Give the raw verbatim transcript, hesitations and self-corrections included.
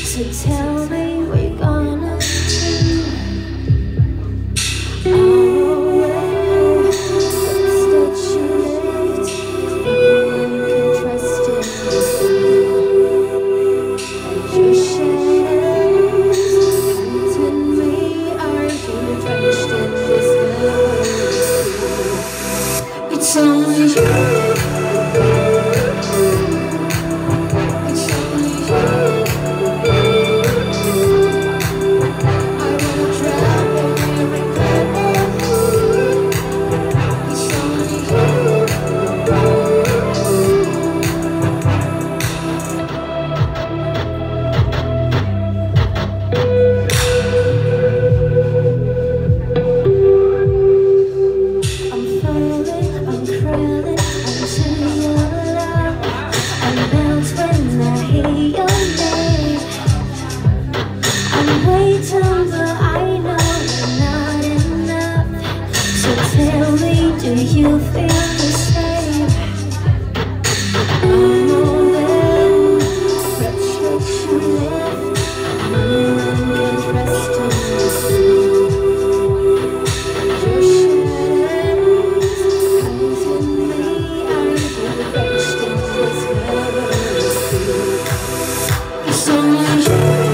So tell me what you're gonna do. Oh, well, what's that you lived? No one can trust you. And your shadows hunting me are getting drenched in this memory. It's only you. Tell me, do you feel the same? I'm all in, frustration left. No one can trust you. Your shadows hunting me, I'm getting drenched in this memory. It's only you.